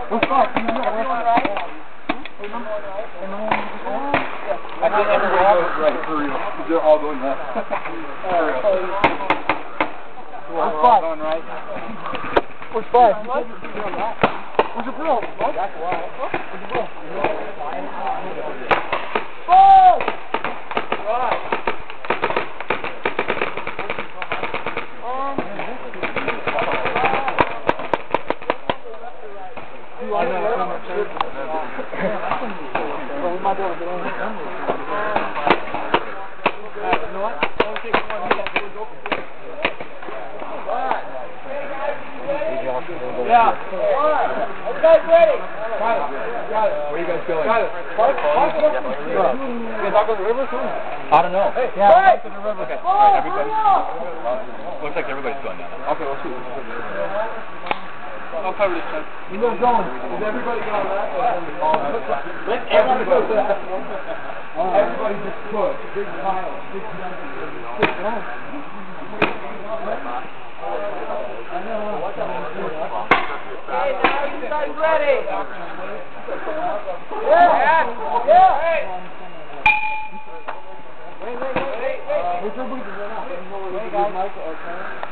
What's up? I think everybody goes right for real. They're all going left. Where's Bud? Going right. Where's Bud? Where's your bro? That's why. Where's your bro? Bud! Right. Well, we might be able to get in here. You know what? Don't take one. Yeah. You guys ready? Got it. Where are you guys going? Got it. You guys all go to the river soon? I don't know. Hey, yeah, to the river. Okay. All right, everybody. Looks like everybody's going now. Okay, let's see. I'll cover this time. You guys going? Is everybody going that? Let everybody go. Everybody just push. Big pile. Big pile. Okay, now you guys ready? Yeah. Hey. Wait. Wait, guys.